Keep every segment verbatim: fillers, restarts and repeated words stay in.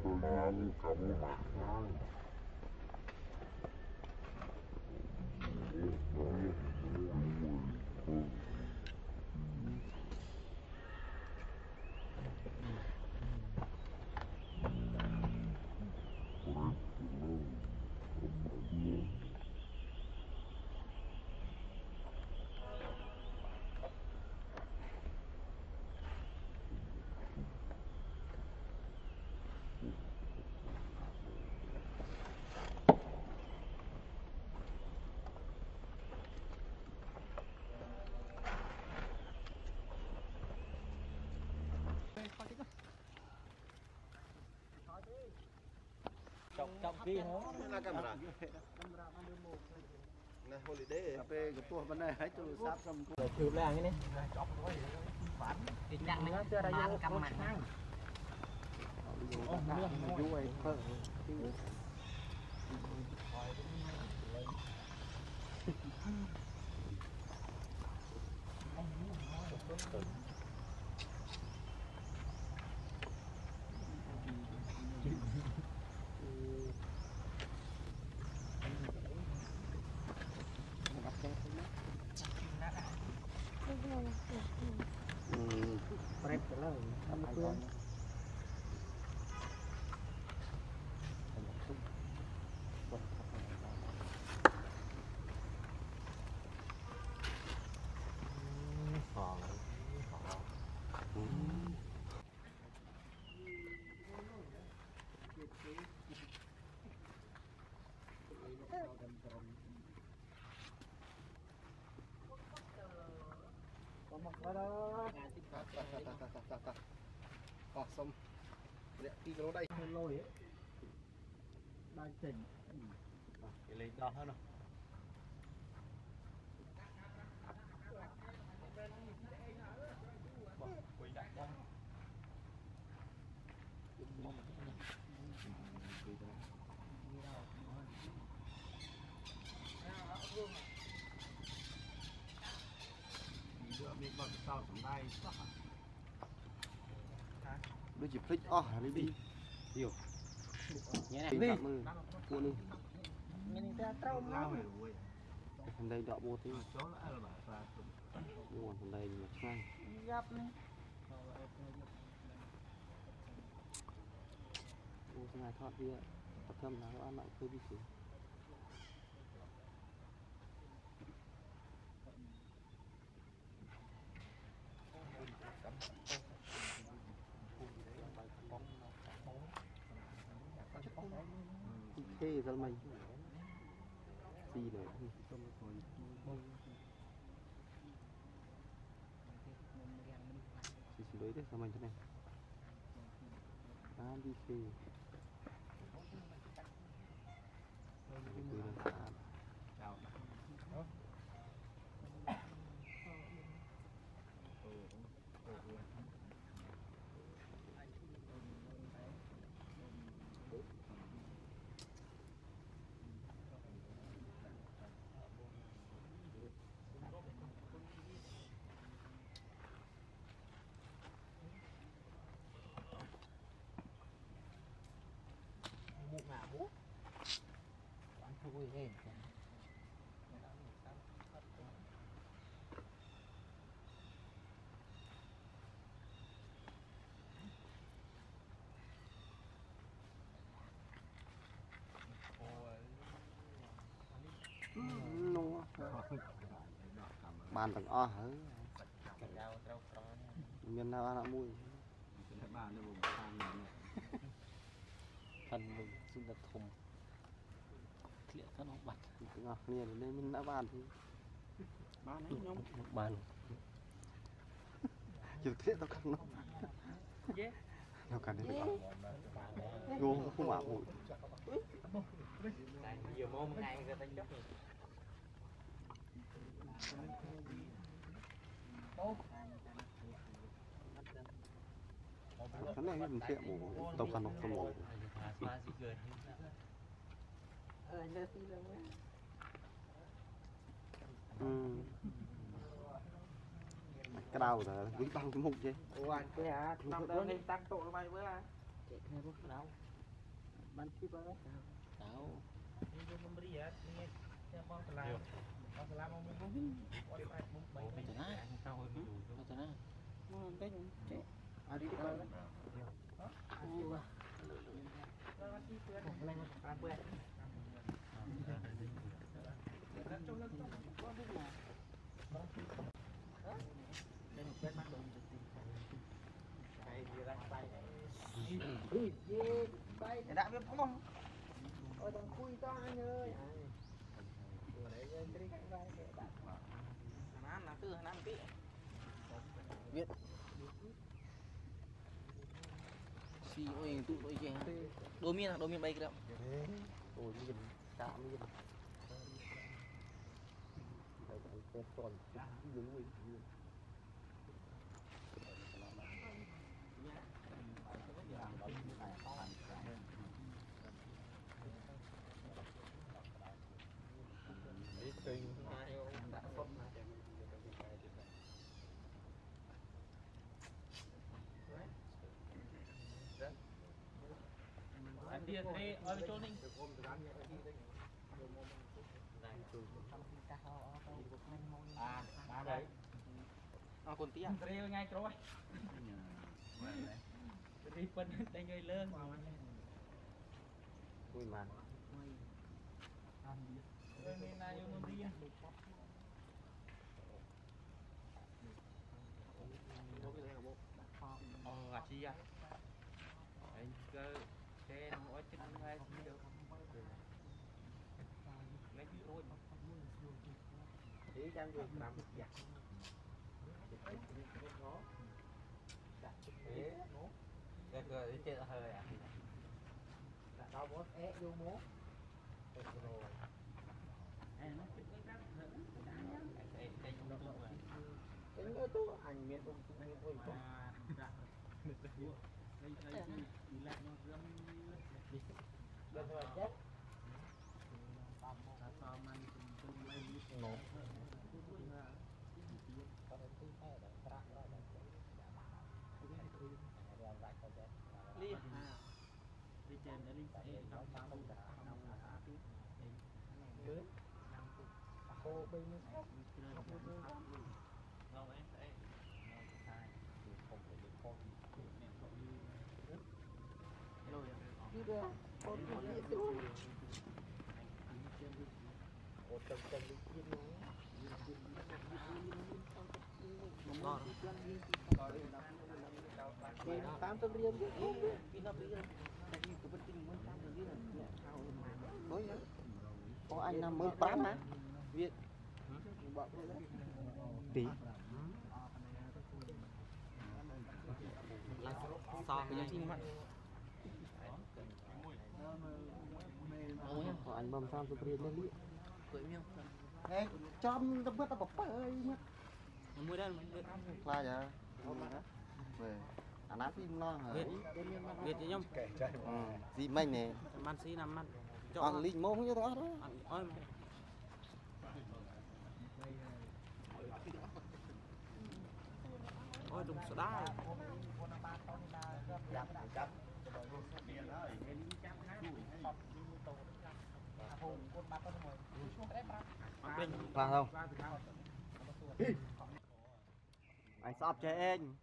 Trọng trọng kia hả? Là camera. Nè holiday. Về cái tua bên này hãy tôi sắp xong. Chụp lại cái này. Thì chặn nó chưa ra vô cầm mặt năng. Vui phơ. Prep lah, apa itu? Ờ, xong. Để đi cái lỗ đây. Lôi ấy. Đang chỉnh. Cái lấy đo hơn rồi. Đôi chỉ flick oh đi đi. Hiểu. Nhé Đi. Mua đi. Ini dia traum lắm. Phần đây đọ bột đi. Nhưng mà phần đây mà ngay. Giáp này. Ô ngày thoát đi ạ. Tập thâm là ăn lại hơi đi xíu. Thế ra mày gì nữa chỉ chỉ đối đấy sao mình thế này à đi xe Vui ghê. bàn tầng o hả miền nào ăn mui Phần mình xin đặt thùng. Liệu thân không bạch. ngọc liền lên mình đã bàn thì Bán đấy nhông. Bàn. chịu thế tao căng nó Dễ. đâu cần đấy gô không bảo bụi Nhiều môn ngày người ta chấp. cái này mình tiệm mổ tàu cần tàu mổ ừ. Cái đau là ví băng cái mục chứ Ủa anh cái hả? Năm đơn lên tăng tội mày bữa à? Chạy theo bước đâu? ban khi bơi tao đi vô mâm bì á nghe xem bong sờ làm bong sờ làm mông mông mông bong phải mông bảy bảy tao na tao na nó cái chết à đi đi bơi lên làm bơi đã biết không ôi thằng khui to anh ơi vừa đấy cái cái vai cái bạn nó là cứ năm kỹ biết xì ôi tụ ôi chè đôi miên à đôi miên bay cái đâu ôi nhìn chạm nhìn đây còn còn dữ vậy anh đi đây ở chỗ này à à đấy à con tía rêu ngay rồi đi phân đây người lớn ui mà nên là yêu mâm đi ờ gà chi à anh cơ cái mỗi chân hai được lấy cái rồi ý trang được làm giặt cái cơ đi chơi hơi à tao bớt é vô mố cái nữa tôi anh miền đông anh ơi được rồi chết nổ đi đi trên để đi sẽ trong tám đồng cô bên lâu em sẽ không thể được con rồi đi ra con đi đi xuống một trăm trăm đi kiếm nó tám trăm riêng chứ không biết khi nào riêng tại vì cái vật tinh mới tám trăm riêng là thao nói nhá có anh năm mới tám mà việt tí so cái gì mà có anh bơm tam trăm riêng lên đi cưỡi miêu này trong tao biết tao bập ơi nhá mua đây là giờ về anh ăn phim lo hả Việt Việt chứ nhông gì mình nè man xí nằm man còn linh mông như đó đó ôi ôi đúng số đá vâng không anh sắp cho anh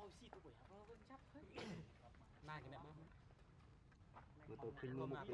này cái này vừa tôi khinh luôn một tí